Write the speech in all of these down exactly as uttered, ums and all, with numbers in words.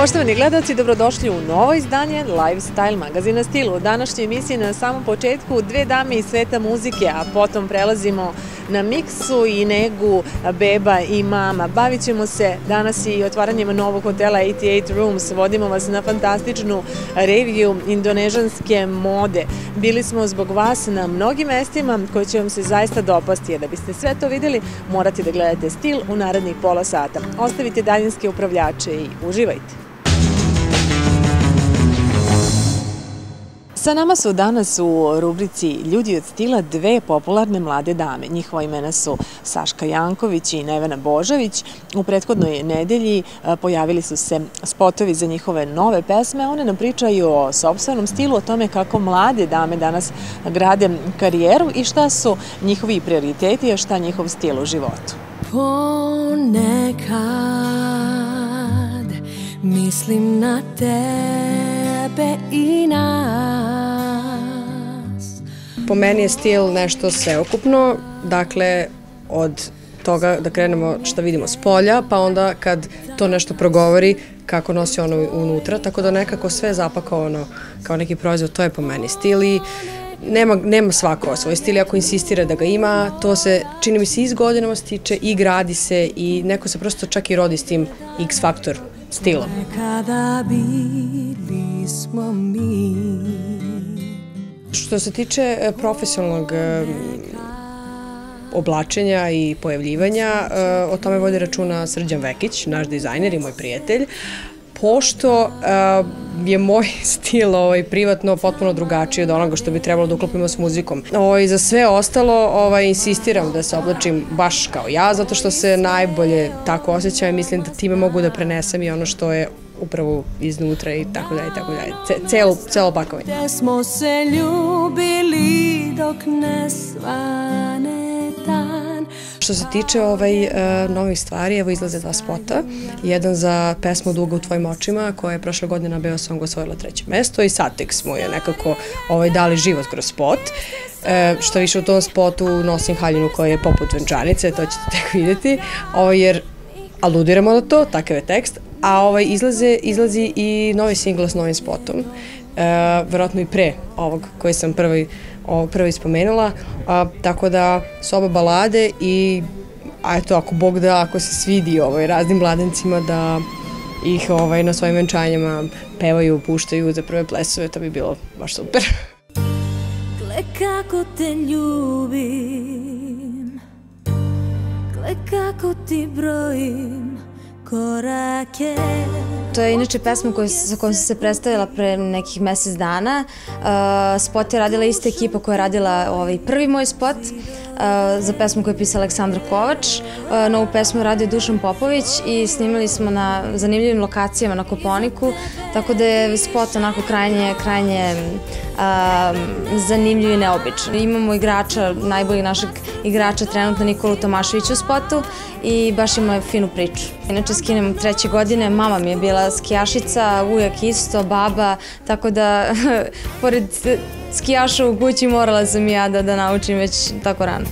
Poštovani gledalci, dobrodošli u novo izdanje Lifestyle magazina Stil. U današnjoj emisiji na samom početku dve dame iz sveta muzike, a potom prelazimo na miksu i negu beba i mama. Bavit ćemo se danas i otvaranjem novog hotela osamdeset osam Rooms. Vodimo vas na fantastičnu reviju indonežanske mode. Bili smo zbog vas na mnogim mestima koje će vam se zaista dopasti. Da biste sve to vidjeli, morate da gledate Stil u narednih pola sata. Ostavite daljinske upravljače i uživajte. Sa nama su danas u rubrici Ljudi od stila dve popularne mlade dame. Njihova imena su Saška Janković i Nevena Božović. U prethodnoj nedelji pojavili su se spotovi za njihove nove pesme. One nam pričaju o sopstvenom stilu, o tome kako mlade dame danas grade karijeru i šta su njihovi prioriteti, a šta njihov stil u životu. Ponekad mislim na tebe i nas. Po meni je stil nešto sveokupno, dakle od toga da krenemo šta vidimo s polja, pa onda kad to nešto progovori kako nosi ono unutra, tako da nekako sve zapakovano kao neki proizvod, to je po meni stil i nema, nema svako svoj stil, ako insistira da ga ima, to se čini mi se iz godinama stiče i gradi se i neko se prosto čak i rodi s tim X faktor stilom. Nekada bili smo mi. Što se tiče profesionalnog oblačenja i pojavljivanja, o tome vodi računa Srđan Vekić, naš dizajner i moj prijatelj, pošto je moj stil privatno potpuno drugačiji od onoga što bi trebalo da uklopimo s muzikom. Za sve ostalo insistiram da se oblačim baš kao ja, zato što se najbolje tako osjećam i mislim da time mogu da prenesem i ono što je upravo iznutra i tako dalje, tako dalje. Celo pakovanje. Gde smo se ljubili dok ne svane dan. Što se tiče novih stvari, evo izlaze dva spota. Jedan za pesmu Duga u tvojim očima, koja je prošle godine na Beosongu osvojila treće mesto i Satex mu je nekako dali život kroz spot. Što više u tom spotu nosim haljinu koja je poput venčanice, to ćete tek vidjeti, jer aludiramo na to, takav je tekst, a izlazi i novi singl s novim spotom, verovatno i pre ovog koji sam prvi spomenula, tako da su oba balade i eto, ako Bog da, ako se svidi raznim mladencima da ih na svojim venčanjima pevaju, puštaju za prve plesove, to bi bilo baš super. Gle kako te ljubim, gle kako ti brojim korake. To je inače pesma sa kojom sam se predstavila pre nekih mesec dana. Spot je radila ista ekipa koja je radila prvi moj spot za pesmu koju je pisala Aleksandra Kovač. Novu pesmu je radio Dušan Popović i snimali smo na zanimljivim lokacijama na Kopaoniku, tako da je spot onako krajnje, krajnje zanimljiv i neobičan. Imamo igrača, najboljeg našeg igrača trenutno Nikolu Tomaševića u spotu i baš ima finu priču. Inače skinem treće godine, mama mi je bila skijašica, ujak isto, baba, tako da pored skijaša u kući morala sam i ja da naučim već tako rano.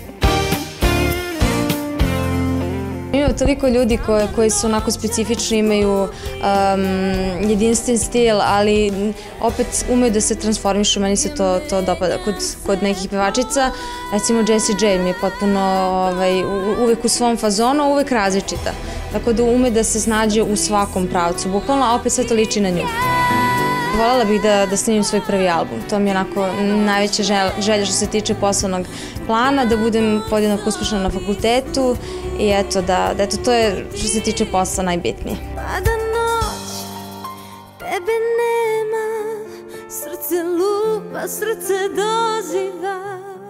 Ima toliko ljudi koji su onako specifični, imaju jedinstven stil, ali opet umeju da se transformišu, meni se to dopada kod nekih pevačica. Recimo Jessie J mi je potpuno uvek u svom fazonu, uvek različita. Tako da ume da se snađe u svakom pravcu, bukvalno, a opet sve to liči na nju. Voljela bih da snimim svoj prvi album. To mi je onako najveća želja što se tiče poslovnog plana, da budem podjednako uspešna na fakultetu i eto da to je što se tiče posla najbitnije. Pada noć, tebe nema, srce lupa, srce doziva.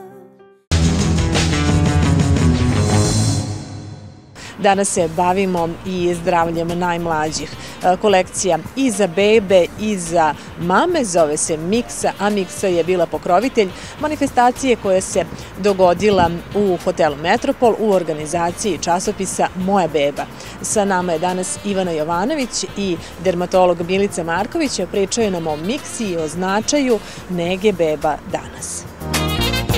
Danas se bavimo i zdravljem najmlađih. Kolekcija i za bebe i za mame zove se Miksa, a Miksa je bila pokrovitelj manifestacije koja se dogodila u hotelu Metropol u organizaciji časopisa Moja beba. Sa nama je danas Ivana Jovanović i dermatolog Milica Marković. Pričaju nam o Miksi i o značaju nege beba danas.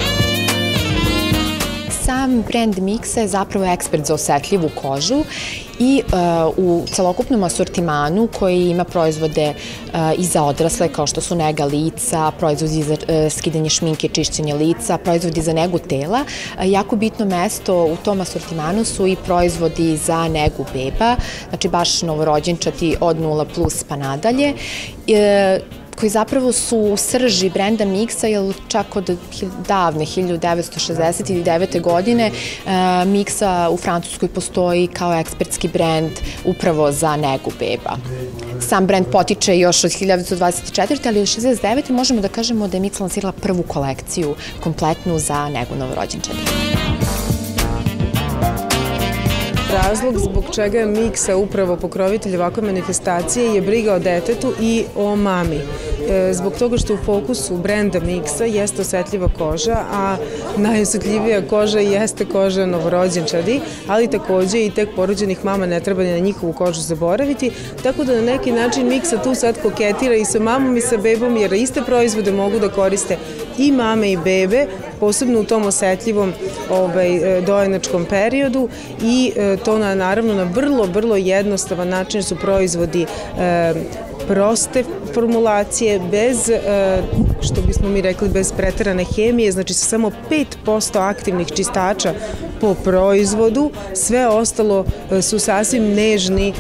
Sam brand Miksa je zapravo ekspert za osetljivu kožu i u celokupnom asortimanu koji ima proizvode i za odrasle kao što su nega lica, proizvodi za skidanje šminke, čišćenje lica, proizvodi za negu tela. Jako bitno mesto u tom asortimanu su i proizvodi za negu beba, znači baš novorođenčati od nula plus pa nadalje, koji zapravo su u srži brenda Mixa, jer čak od davne hiljadu devetsto šezdeset devete. godine Mixa u Francuskoj postoji kao ekspertski brend upravo za negu beba. Sam brend potiče još od hiljadu devetsto dvadeset četvrte. ali od šezdeset devete. možemo da kažemo da je Mixa lansirala prvu kolekciju kompletnu za negu novorođenčadi. Razlog zbog čega je Mixa upravo pokrovitelj ovakve manifestacije je briga o detetu i o mami. Zbog toga što u fokusu brenda Mixa jeste osetljiva koža, a najosetljivija koža jeste koža novorođenčadi, ali takođe i tek porođenih mama ne treba ni na njihovu kožu zaboraviti, tako da na neki način Mixa tu sad koketira i sa mamom i sa bebom, jer iste proizvode mogu da koriste i mame i bebe, posebno u tom osetljivom dojenačkom periodu, i to naravno na vrlo, vrlo jednostavan način su proizvodi proste formulacije, bez, što bismo mi rekli, bez preterane hemije, znači sa samo pet posto aktivnih čistača po proizvodu, sve ostalo su sasvim nežni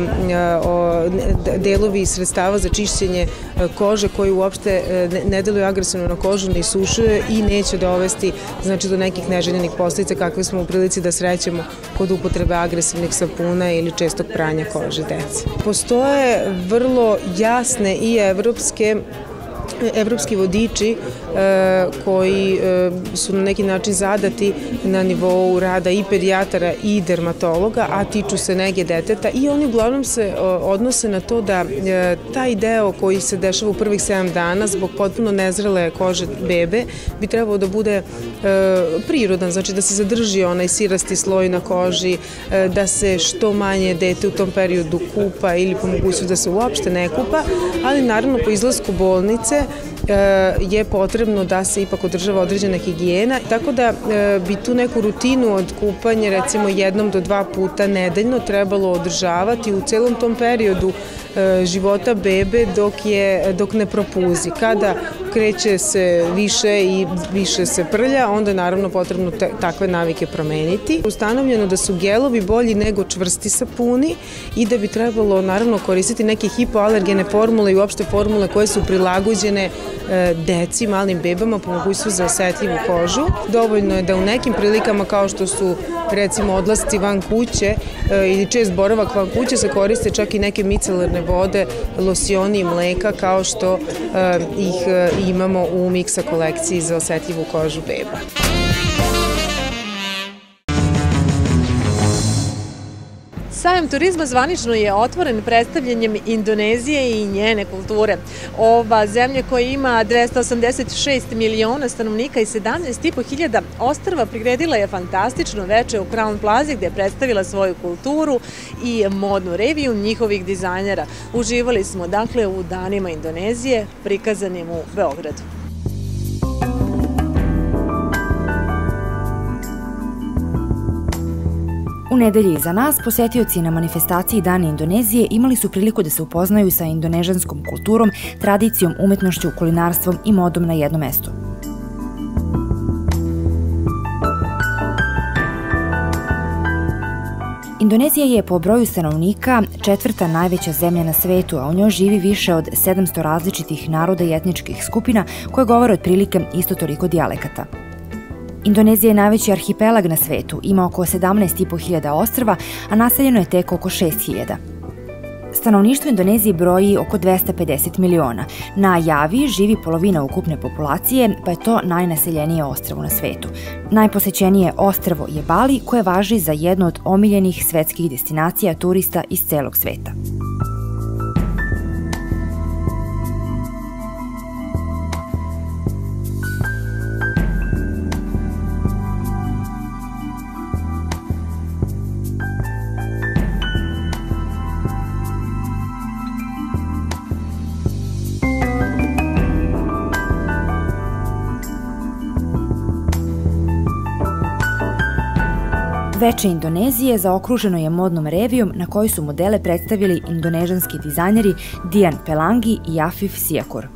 delovi sredstava za čišćenje kože koji uopšte ne deluju agresivno na kožu, ne isušuje i neće dovesti znači, do nekih neželjenih posledica kakve smo u prilici da srećemo kod upotrebe agresivnih sapuna ili čestog pranja kože dece. Postoje vrlo jasne i evropske evropski vodiči koji su na neki način zadati na nivou rada i pedijatara i dermatologa, a tiču se nege deteta, i oni uglavnom se odnose na to da taj deo koji se dešava u prvih sedam dana zbog potpuno nezrele kože bebe bi trebao da bude prirodan, znači da se zadrži onaj sirasti sloj na koži, da se što manje dete u tom periodu kupa ili po mogućnosti da se uopšte ne kupa, ali naravno po izlasku bolnice je potrebno da se ipak održava određena higijena, tako da bi tu neku rutinu od kupanja recimo jednom do dva puta nedeljno trebalo održavati u celom tom periodu života bebe dok je dok ne propuzi. Kada kreće se više i više se prlja, onda je naravno potrebno takve navike promeniti. Ustanovljeno da su gelovi bolji nego čvrsti sapuni i da bi trebalo naravno koristiti neke hipoalergene formule i uopšte formule koje su prilagođene deci, malim bebama po mogućstvu za osetljivu kožu. Dovoljno je da u nekim prilikama kao što su recimo odlasci van kuće ili čest boravak van kuće se koriste čak i neke micelarne vode, losioni i mleka kao što ih imamo u Mixa kolekciji za osetljivu kožu beba. Sajam turizma zvanično je otvoren predstavljanjem Indonezije i njene kulture. Ova zemlja koja ima dvesta osamdeset šest miliona stanovnika i sedamnaest i po hiljada ostrva priredila je fantastično veče u Crown Plaza gde je predstavila svoju kulturu i modnu reviju njihovih dizajnera. Uživali smo dakle u danima Indonezije prikazanim u Beogradu. U nedelji iza nas, posetioci na manifestaciji Dana Indonezije imali su priliku da se upoznaju sa indonežanskom kulturom, tradicijom, umetnošću, kulinarstvom i modom na jednom mestu. Indonezija je po broju stanovnika četvrta najveća zemlja na svetu, a u njoj živi više od sedamsto različitih naroda i etničkih skupina koje govore otprilike isto toliko dijalekata. Indonezija je najveći arhipelag na svetu, ima oko sedamnaest i po hiljada ostrva, a naseljeno je tek oko šest hiljada. Stanovništvo Indonezije broji oko dvesta pedeset miliona. Na Javi živi polovina ukupne populacije, pa je to najnaseljenije ostrvo na svetu. Najposećenije ostrvo je Bali, koje važi za jednu od omiljenih svetskih destinacija turista iz celog sveta. veče Indonezije zaokruženo je modnom revijom na kojoj su modele predstavili indonežanski dizajneri Dian Pelangi i Afif Siakur.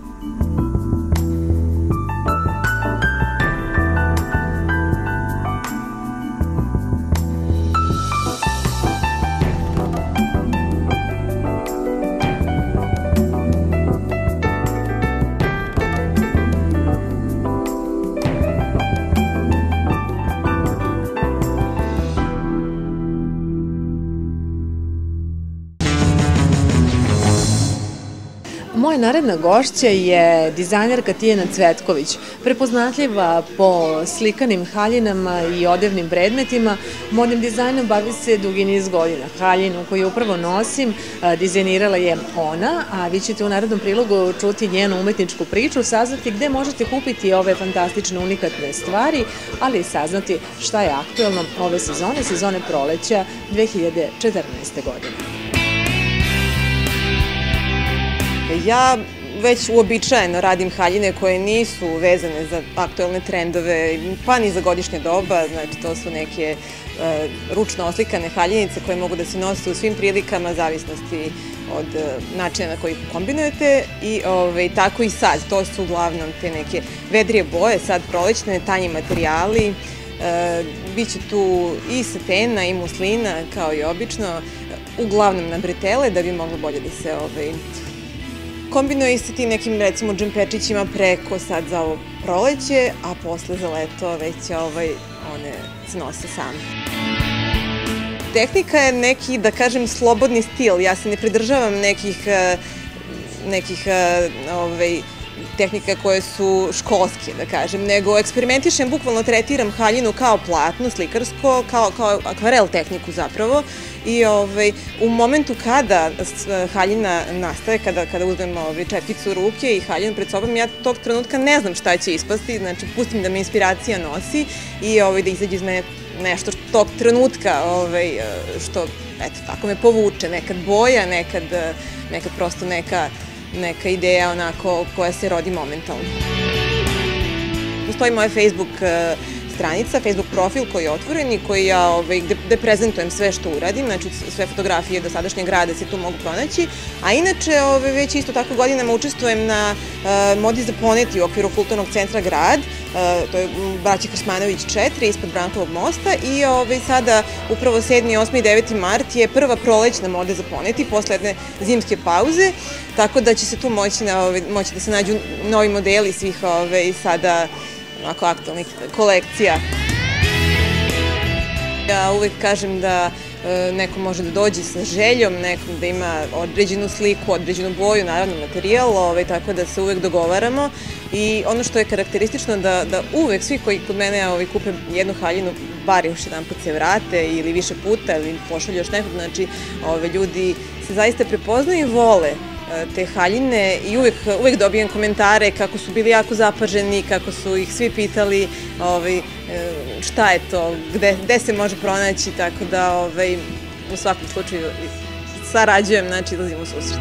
Moja naredna gošća je dizajnerka Tijana Cvetković, prepoznatljiva po slikanim haljinama i odevnim predmetima. Modnim dizajnom bavi se dugi niz godina. Haljinu koju upravo nosim dizajnirala je ona, a vi ćete u narednom prilogu čuti njenu umetničku priču, saznati gde možete kupiti ove fantastične unikatne stvari, ali i saznati šta je aktuelno ove sezone, sezone proleća dve hiljade četrnaeste. godine. Ja već uobičajeno radim haljine koje nisu vezane za aktuelne trendove, pa ni za godišnje doba, znači to su neke e, ručno oslikane haljinice koje mogu da se nose u svim prilikama, zavisnosti od e, načina na koji ih kombinujete i ove, tako i sad, to su uglavnom te neke vedrije boje, sad prolećne, tanji materijali, e, biće tu i satena i muslina kao i obično, uglavnom na bretele da bi moglo bolje da se ove, kombinuje i sa tim nekim, recimo, džempečićima preko sad za ovo proleće, a posle za leto već ovaj, one se nose same. Tehnika je neki, da kažem, slobodni stil. Ja se ne pridržavam nekih, nekih ovaj, tehnika koje su školske, da kažem, nego eksperimentišem, bukvalno tretiram haljinu kao platno, slikarsko, kao, kao akvarel tehniku zapravo. I ovaj, u momentu kada haljina nastaje, kada, kada uzmem ovaj, četkicu u ruke i haljinu pred sobom, ja tog trenutka ne znam šta će ispasti, znači pustim da me inspiracija nosi i ovaj, da izađe iz mene nešto tog trenutka ovaj, što, eto, tako me povuče, nekad boja, nekad, nekad prosto neka, neka ideja onako koja se rodi momentalno. Postoji moja Facebook stranica, Facebook profil koji je otvoren i koji ja, ovaj, gde, gde prezentujem sve što uradim, znači sve fotografije do sadašnjeg rada se tu mogu pronaći, a inače ovaj, već isto tako godinama učestvujem na uh, Modi za poneti u okviru Kulturnog centra Grad, uh, to je Braći Krsmanović četiri ispod Brankovog mosta i ovaj, sada upravo sedmi, osmi i deveti mart je prva prolećna Mode za poneti posle jedne zimske pauze, tako da će se tu moći, na, ovaj, moći da se nađu novi modeli svih ovaj, sada onako aktualnih kolekcija. Ja uvek kažem da e, neko može da dođe sa željom, neko da ima određenu sliku, određenu boju, naravno materijal, ovaj, tako da se uvek dogovaramo i ono što je karakteristično da, da uvek svi koji kod mene ovaj, kupe jednu haljinu, bar još jedan put se vrate ili više puta ili pošalju još nekog, znači ovaj, ljudi se zaista prepoznaju i vole te haljine i uvek, uvek dobijem komentare kako su bili jako zapaženi, kako su ih svi pitali ovaj, šta je to, gde, gde se može pronaći, tako da ovaj, u svakom slučaju sarađujem, znači izlazim u susret.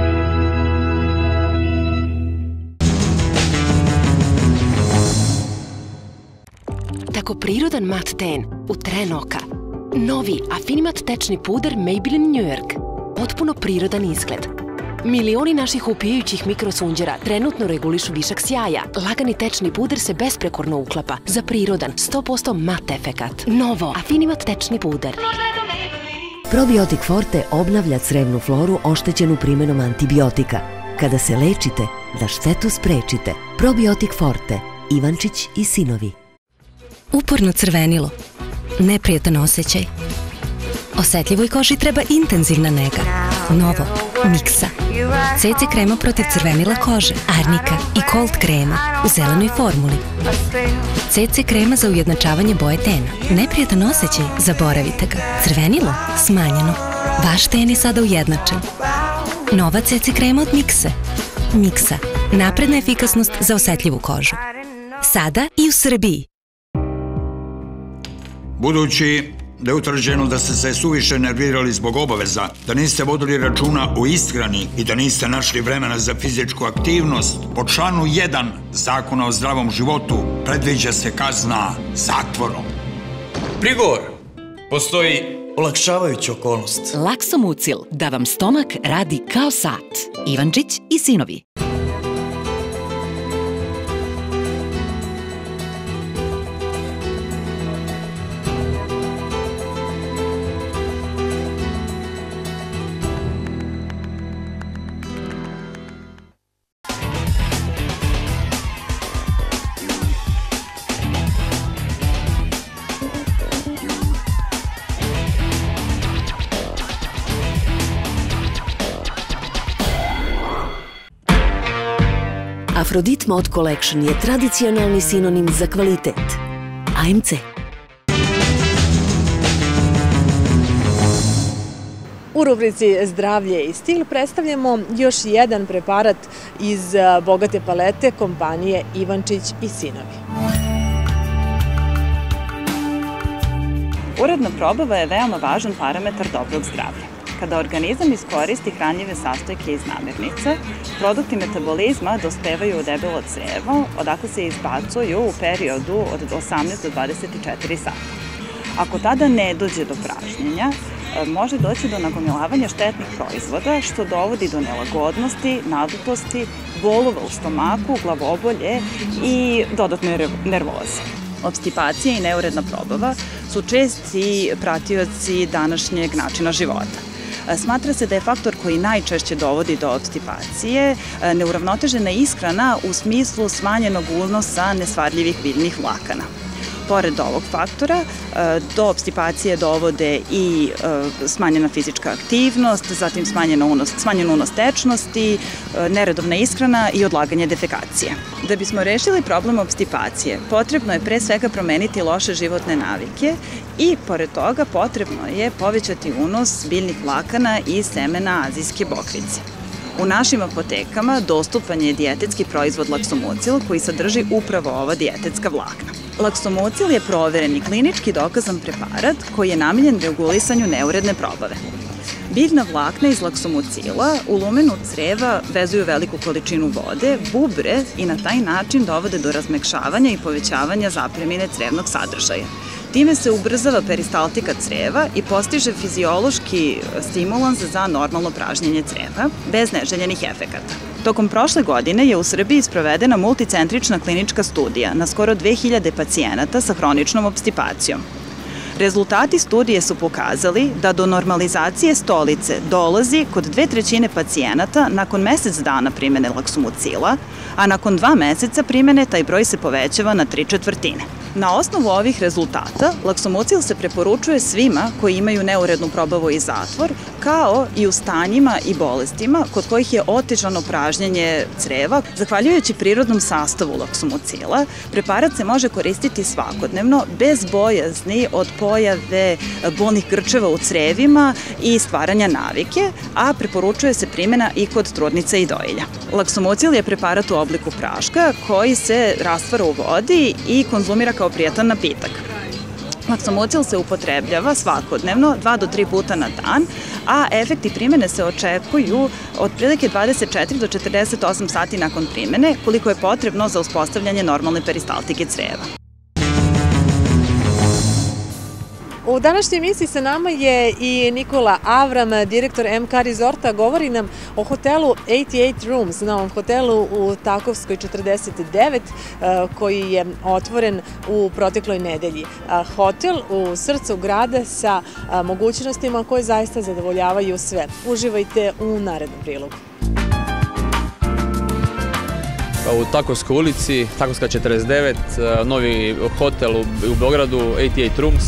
Tako prirodan mat ten u tren oka. Novi Affinimat tečni puder Maybelline New York. Potpuno prirodan izgled. Milioni naših upijajućih mikrosunđera trenutno regulišu višak sjaja. Lagani tečni puder se besprekorno uklapa za prirodan sto posto mat efekat. Novo Affinimat tečni puder. Probiotik Forte obnavlja crevnu floru oštećenu primenom antibiotika. Kada se lečite, da štetu sprečite. Probiotik Forte, Ivančić i sinovi. Uporno crvenilo. Neprijatan osjećaj. Osetljivoj koži treba intenzivna nega. Novo, Miksa. C C krema protiv crvenila kože, Arnika i Cold krema u zelenoj formuli. C C krema za ujednačavanje boje tena. Neprijatan osjećaj, zaboravite ga. Crvenilo, smanjeno. Vaš ten je sada ujednačen. Nova C C krema od Mikse. Miksa, napredna efikasnost za osetljivu kožu. Sada i u Srbiji. Budući da je utvrđeno da ste se suviše nervirali zbog obaveza, da niste vodili računa o ishrani i da niste našli vremena za fizičku aktivnost, po članu jedan Zakona o zdravom životu predviđa se kazna zatvorom. Prigovor! Postoji olakšavajuća okolnost. Laksomucil, da vam stomak radi kao sat. Ivančić i sinovi. Afrodit Mod Collection je tradicionalni sinonim za kvalitet. A M C. U rubrici Zdravlje i stil predstavljamo još jedan preparat iz bogate palete kompanije Ivančić i sinovi. Uredna probava je veoma važan parametar dobrog zdravlja. Kada organizam iskoristi hranljive sastojke iz namirnica, produkti metabolizma dospevaju u debelo crevo, odakle se izbacuju u periodu od osamnaest do dvadeset četiri sata. Ako tada ne dođe do pražnjenja, može doći do nagomilavanja štetnih proizvoda, što dovodi do nelagodnosti, nadutosti, bolova u stomaku, glavobolje i dodatne nervoze. Obstipacija i neuredna probava su česti pratioci današnjeg načina života. Smatra se da je faktor koji najčešće dovodi do obstipacije neuravnotežena ishrana u smislu smanjenog unosa nesvarljivih biljnih vlakana. Pored ovog faktora, do obstipacije dovode i smanjena fizička aktivnost, zatim smanjen unos tečnosti, neredovna ishrana i odlaganje defekacije. Da bismo rešili problem obstipacije, potrebno je pre svega promeniti loše životne navike i, pored toga, potrebno je povećati unos biljnih vlakana i semena azijske bokvice. U našim apotekama dostupan je dijetetski proizvod Laksomucil koji sadrži upravo ova dijetetska vlakna. Laksomucil je proveren i klinički dokazan preparat koji je namenjen regulisanju neuredne probave. Biljna vlakna iz laksomucila u lumenu creva vezuju veliku količinu vode, bubre i na taj način dovode do razmekšavanja i povećavanja zapremine crevnog sadržaja. Time se ubrzava peristaltika creva i postiže fiziološki stimulans za normalno pražnjenje creva, bez neželjenih efekata. Tokom prošle godine je u Srbiji sprovedena multicentrična klinička studija na skoro dve hiljade pacijenata sa hroničnom obstipacijom. Rezultati studije su pokazali da do normalizacije stolice dolazi kod dve trećine pacijenata nakon mesec dana primene laksomucila, a nakon dva meseca primene taj broj se povećava na tri četvrtine. Na osnovu ovih rezultata, laksomucil se preporučuje svima koji imaju neurednu probavu i zatvor, kao i u stanjima i bolestima kod kojih je otežano pražnjenje creva. Zahvaljujući prirodnom sastavu laksomucila, preparat se može koristiti svakodnevno, bez bojazni od pojave bolnih grčeva u crevima i stvaranja navike, a preporučuje se primjena i kod trudnica i dojilja. Laksomucil je preparat u obliku praška koji se rastvara u vodi i konzumira kao prijetan napitak. Laksomucil se upotrebljava svakodnevno, dva do tri puta na dan, a efekti primjene se očekuju otprilike dvadeset četiri do četrdeset osam sati nakon primjene, koliko je potrebno za uspostavljanje normalne peristaltike creva. U današnjoj emisiji sa nama je i Nikola Avram, direktor M K Resorta. Govori nam o hotelu osamdeset osam Rooms, novom hotelu u Takovskoj četrdeset devet, koji je otvoren u protekloj nedelji. Hotel u srcu grada sa mogućnostima koje zaista zadovoljavaju sve. Uživajte u narednom prilogu. U Takovskoj ulici, Takovska četrdeset devet, novi hotel u Beogradu, osamdeset osam Rooms.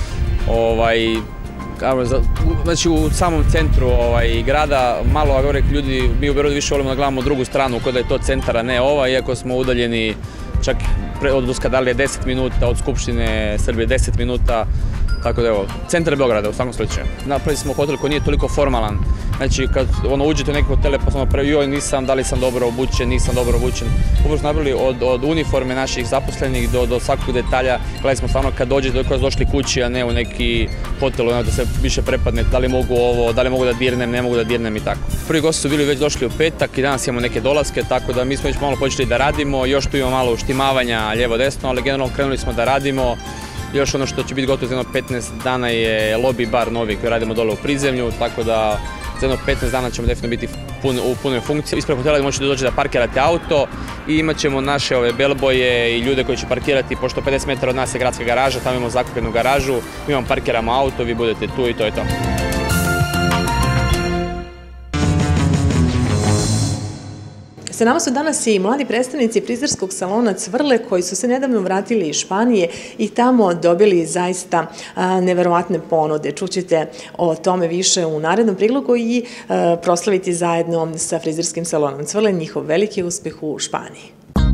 Znači u samom centru grada, malo ljudi, mi u Beogradu više volimo da gledamo drugu stranu, kod da je to centar, a ne ova, iako smo udaljeni čak od Uskadalije deset minuta, od Skupštine Srbije deset minuta, tako da evo, centar Beograda u svakom slučaju. Napravili smo hotel koji nije toliko formalan, znači kad uđete u neke hotele pa smo pravi, joj nisam, da li sam dobro obučen, nisam dobro obučen. Upravo smo napravili od uniforme naših zaposlenih do svakog detalja, gledali smo stvarno kad dođete, dok vas došli kući, a ne u neki hotel, da se više prepadne, da li mogu ovo, da li mogu da dirnem, ne mogu da dirnem i tako. Prvi gosti su bili već došli u petak i danas imamo neke dolaske, tako da mi smo već malo počeli da radimo, još tu imamo malo uštimavanja lijevo-desno, ali generalno krenuli smo da radimo. Još ono što će biti gotovo za jedno petnaest dana je lobby bar novi koji radimo dole u prizemlju, tako da za jedno petnaest dana ćemo definitivno biti pun, u punoj funkciji. Ispred hotela možete doći da parkirate auto i imat ćemo naše ove bellboye i ljude koji će parkirati, pošto pedeset metara od nas je gradska garaža, tamo imamo zakupljenu garažu, mi vam parkiramo auto, vi budete tu i to je to. Sa nama su danas i mladi predstavnici frizerskog salona Cvrle koji su se nedavno vratili iz Španije i tamo dobili zaista neverovatne ponude. Čućete o tome više u narednom prilogu i proslaviti zajedno sa frizerskim salonom Cvrle njihov veliki uspeh u Španiji.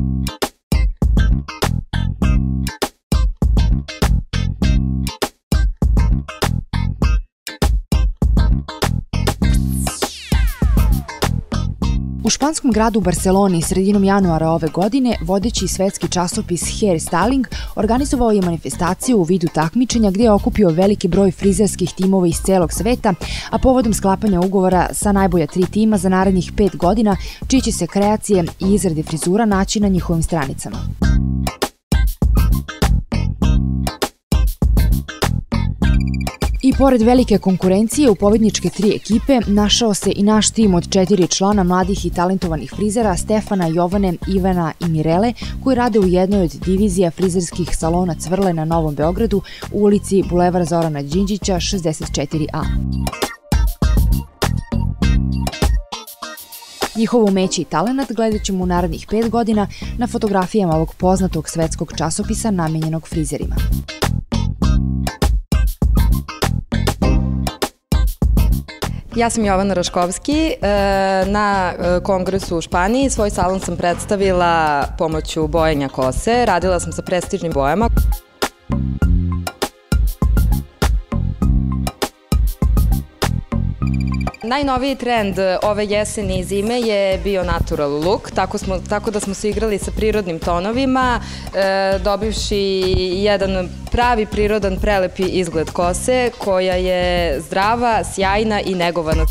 U španskom gradu Barceloni sredinom januara ove godine vodeći svetski časopis Hair Styling organizovao je manifestaciju u vidu takmičenja gdje je okupio veliki broj frizerskih timova iz celog sveta, a povodom sklapanja ugovora sa najbolja tri tima za narednih pet godina, čije će se kreacije i izrade frizura naći na njihovim stranicama. I pored velike konkurencije u pobedničke tri ekipe našao se i naš tim od četiri člana mladih i talentovanih frizera Stefana, Jovane, Ivana i Mirele koji rade u jednoj od divizija frizerskih salona Cvrle na Novom Beogradu u ulici Bulevar Zorana Đinđića šezdeset četiri A. Njihovo umeće i talenat gledat ćemo u narednih pet godina na fotografijama ovog poznatog svetskog časopisa namenjenog frizerima. Ja sam Jovana Raškovski. Na kongresu u Španiji svoj salon sam predstavila pomoću bojanja kose. Radila sam sa prestižnim bojama. Najnoviji trend ove jeseni i zime je bio natural look, tako, smo, tako da smo se igrali sa prirodnim tonovima, e, dobivši jedan pravi prirodan prelepi izgled kose koja je zdrava, sjajna i negovana.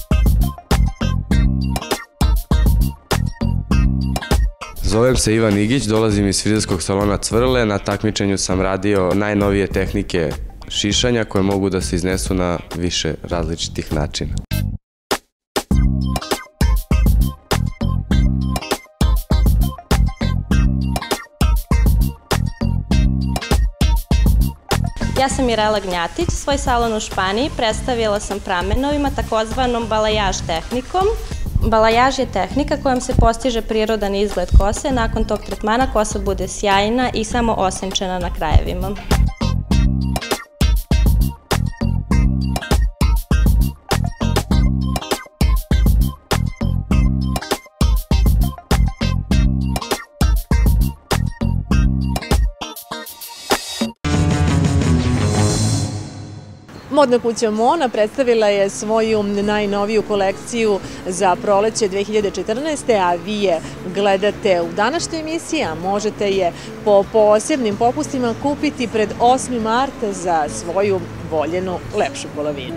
Zovem se Ivan Igić, dolazim iz frizerskog salona Cvrle. Na takmičenju sam radio najnovije tehnike šišanja koje mogu da se iznesu na više različitih načina. Ja sam Mirela Gnjatić, svoj salon u Španiji predstavila sam pramenovima, takozvanom balajaž tehnikom. Balajaž je tehnika kojom se postiže prirodan izgled kose, nakon tog tretmana kosa bude sjajna i samo osenčena na krajevima. Modna kuća Mona predstavila je svoju najnoviju kolekciju za proleće dve hiljade četrnaeste. a vi je gledate u današnjoj emisiji, a možete je po posebnim popustima kupiti pred osmi mart za svoju voljenu lepšu polovinu.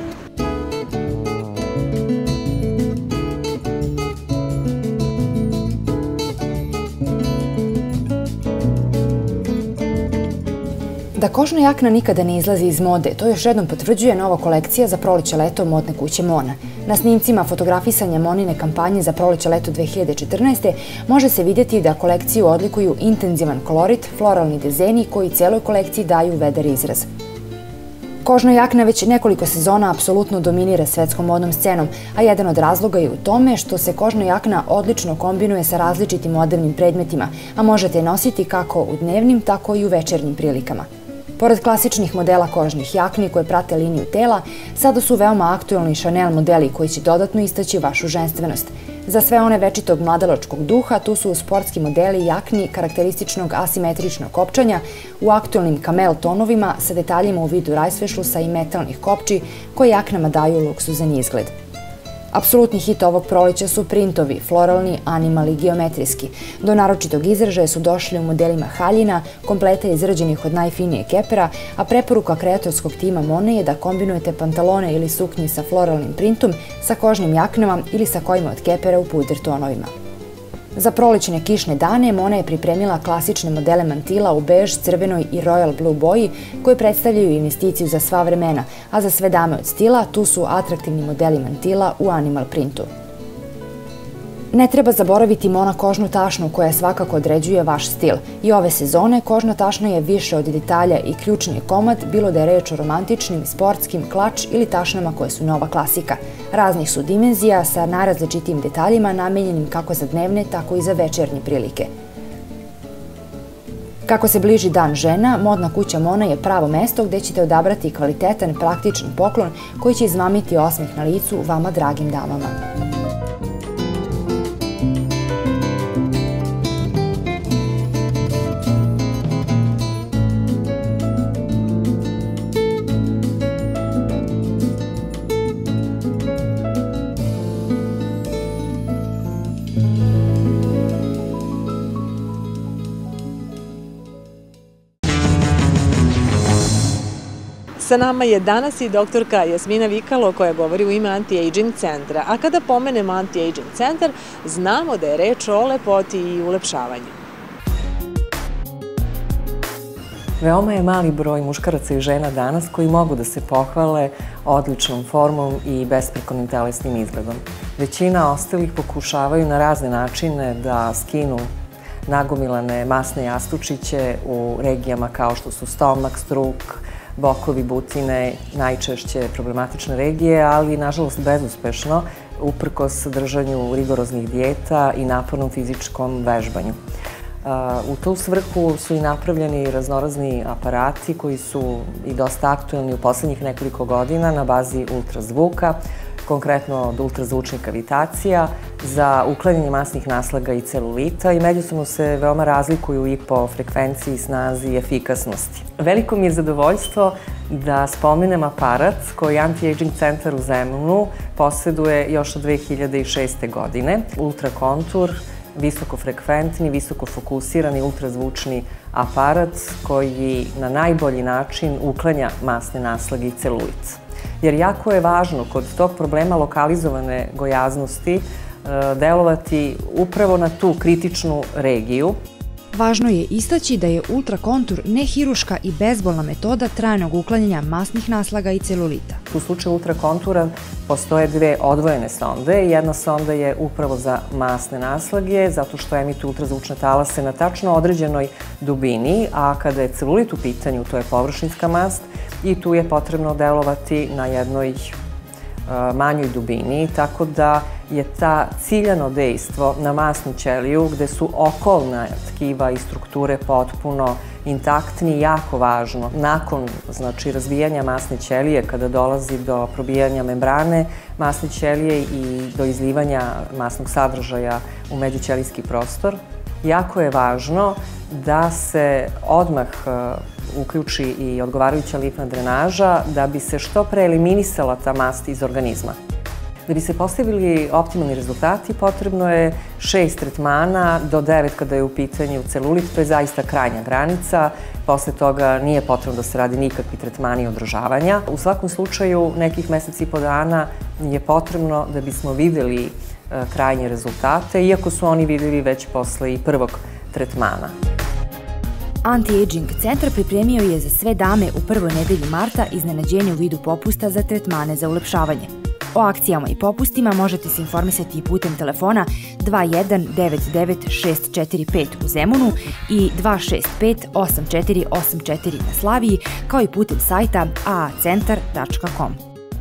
Da kožna jakna nikada ne izlazi iz mode, to još jednom potvrđuje nova kolekcija za proleće-leto modne kuće Mona. Na snimcima fotografisanja Monine kampanje za proleće-leto dve hiljade četrnaeste. može se vidjeti da kolekciju odlikuju intenzivan kolorit, floralni dizajni koji cijeloj kolekciji daju vedar izraz. Kožna jakna već nekoliko sezona apsolutno dominira svetskom modnom scenom, a jedan od razloga je u tome što se kožna jakna odlično kombinuje sa različitim odevnim predmetima, a možete je nositi kako u dnevnim, tako i u večernjim prilikama. Pored klasičnih modela kožnih jakni koje prate liniju tela, sada su veoma aktuelni Chanel modeli koji će dodatno istaći vašu ženstvenost. Za sve one večitog mladalačkog duha, tu su sportski modeli jakni karakterističnog asimetričnog kopčanja u aktuelnim kamel tonovima sa detaljima u vidu rajsvešlusa i metalnih kopči koje jaknama daju luksuzan izgled. Apsolutni hit ovog proleća su printovi, floralni, animali, geometrijski. Do naročitog izražaja su došli u modelima haljina, kompleta izrađenih od najfinije kepera, a preporuka kreatorskog tima Mone je da kombinujete pantalone ili suknje sa floralnim printom, sa kožnim jaknama ili sa kojima od kepera u puder tonovima. Za prolećne kišne dane Mona je pripremila klasične modele mantila u bež, crvenoj i royal blue boji koje predstavljaju investiciju za sva vremena, a za sve dame od stila tu su atraktivni modeli mantila u animal printu. Ne treba zaboraviti Mona kožnu tašnu koja svakako određuje vaš stil. I ove sezone kožna tašna je više od detalja i ključni je komad, bilo da je reč o romantičnim, sportskim, klač ili tašnama koje su nova klasika. Raznih su dimenzija sa najrazličitijim detaljima namenjenim kako za dnevne, tako i za večernje prilike. Kako se bliži Dan žena, modna kuća Mona je pravo mesto gde ćete odabrati kvalitetan, praktičan poklon koji će izmamiti osmeh na licu vama dragim damama. Sa nama je danas i doktorka Jasmina Vikalo koja govori u ime Anti-Aging centra. A kada pomenemo Anti-Aging centar, znamo da je reč o lepoti i ulepšavanju. Veoma je mali broj muškaraca i žena danas koji mogu da se pohvale odličnom formom i besprekornim telesnim izgledom. Većina ostalih pokušavaju na razne načine da skinu nagomilane masne jastučiće u regijama kao što su stomak, struk, bokovi, butine, najčešće problematične regije, ali nažalost bezuspešno, uprkos držanju rigoroznih dijeta i napornom fizičkom vežbanju. U tu svrhu su i napravljeni raznorazni aparati koji su i dosta aktuelni u poslednjih nekoliko godina na bazi ultrazvuka, konkretno od ultrazvučnih kavitacija, za uklanjanje masnih naslaga i celulita i međusobno se veoma razlikuju i po frekvenciji, snazi i efikasnosti. Veliko mi je zadovoljstvo da spomenem aparat koji Anti-Aging centar u Zemunu poseduje još od dve hiljade šeste. godine. Ultrakontur, visokofrekventni, visokofokusirani ultrazvučni aparat koji na najbolji način uklanja masne naslage i celulit. Jer jako je važno kod tog problema lokalizovane gojaznosti delovati upravo na tu kritičnu regiju. Važno je istaći da je ultrakontur nehiruška i bezbolna metoda trajnog uklanjanja masnih naslaga i celulita. U slučaju ultrakontura postoje dve odvojene sonde. Jedna sonda je upravo za masne naslage, zato što emituje ultrazvučne talase na tačno određenoj dubini, a kada je celulit u pitanju, to je površinska mast, i tu je potrebno delovati na jednoj manjoj dubini, tako da je ta ciljano dejstvo na masnu ćeliju, gde su okolna tkiva i strukture potpuno intaktni, jako važno. Nakon razvijanja masne ćelije, kada dolazi do probijanja membrane masne ćelije i do izlivanja masnog sadržaja u međućelijski prostor, jako je važno da se odmah uključi i odgovarajuća limfna drenaža da bi se što pre eliminisala ta mast iz organizma. Da bi se postavili optimalni rezultati, potrebno je šest tretmana do devet kada je u pitanju celulit, to je zaista krajnja granica. Posle toga nije potrebno da se radi nikakvi tretmani održavanja. U svakom slučaju, nekih meseci i po dana je potrebno da bismo videli krajnje rezultate, iako su oni videli već posle i prvog tretmana. Anti-Aging centar pripremio je za sve dame u prvoj nedelji marta iznenađenje u vidu popusta za tretmane za ulepšavanje. O akcijama i popustima možete se informisati i putem telefona dva jedan devet devet šest četiri pet u Zemunu i dva šest pet osam četiri osam četiri na Slaviji, kao i putem sajta a a centar tačka com.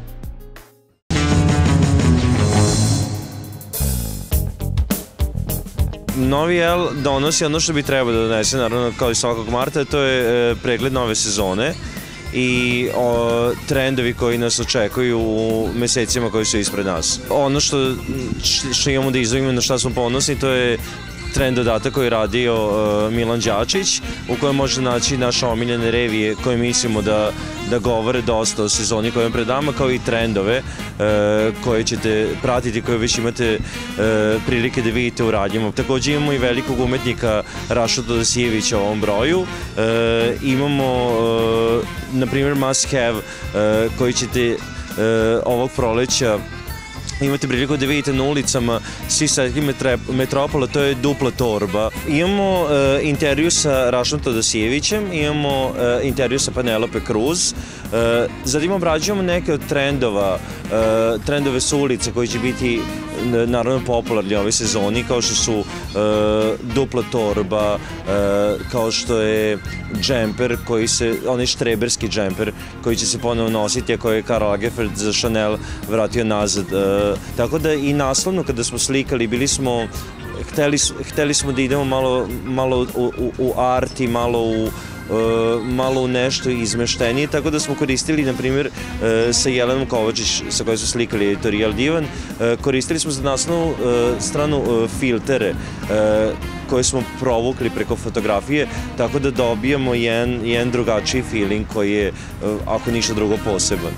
Novi L donosi ono što bi trebao da donese, naravno, kao i svakog marta, to je pregled nove sezone i trendovi koji nas očekuju u mesecima koji su ispred nas. Ono što imamo da izvojimo, na šta smo ponosni, to je trend dodatak koji je radio Milan Đačić, u kojem možete naći naše omiljene revije koje mislimo da govore dosta o sezoni koja je pred nama, kao i trendove koje ćete pratiti, koje već imate prilike da vidite u radnjama. Takođe imamo i velikog umetnika Raša Todosijevića u ovom broju. Imamo, na primjer, Must Have koji ćete ovog proleća imate priliku da vidite na ulicama svih svetskih metropola, to je dupla torba. Imamo intervju sa Rašom Todosijevićem, imamo intervju sa Penelope Cruz, zatim obrađujemo neke od trendova, trendove sa ulice koji će biti naravno popularni ove sezoni, kao što su dupla torba, kao što je džemper, koji se, onaj štreberski džemper koji će se ponovo nositi, a koji je Karl Lagerfeld za Chanel vratio nazad. Tako da i naslovno kada smo slikali, bili smo, hteli, hteli smo da idemo malo, malo u, u, u art i malo u malo u nešto izmeštenije, tako da smo koristili, na primjer, sa Jelenom Kovačić, sa kojoj smo slikali Editorial Divan, koristili smo za naslovnu stranu filtere koje smo provukli preko fotografije, tako da dobijamo jedan, jedan drugačiji feeling koji je, ako ništa drugo, poseban.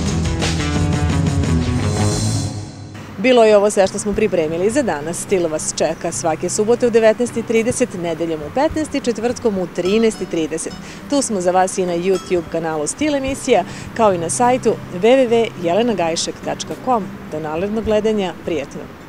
Bilo je ovo sve što smo pripremili za danas. Stil vas čeka svake subote u devetnaest i trideset, nedeljom u petnaest i četvrtkom u trinaest i trideset. Tu smo za vas i na YouTube kanalu Stil emisija, kao i na sajtu w w w tačka jelena gajšek tačka com. Do narednog gledanja, prijatno!